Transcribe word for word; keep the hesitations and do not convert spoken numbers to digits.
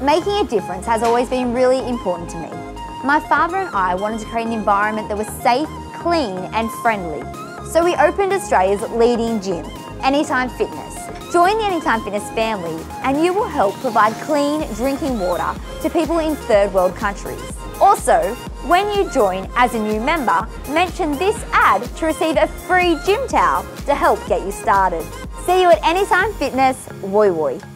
Making a difference has always been really important to me. My father and I wanted to create an environment that was safe, clean and friendly. So we opened Australia's leading gym, Anytime Fitness. Join the Anytime Fitness family and you will help provide clean drinking water to people in third world countries. Also, when you join as a new member, mention this ad to receive a free gym towel to help get you started. See you at Anytime Fitness Woy Woy.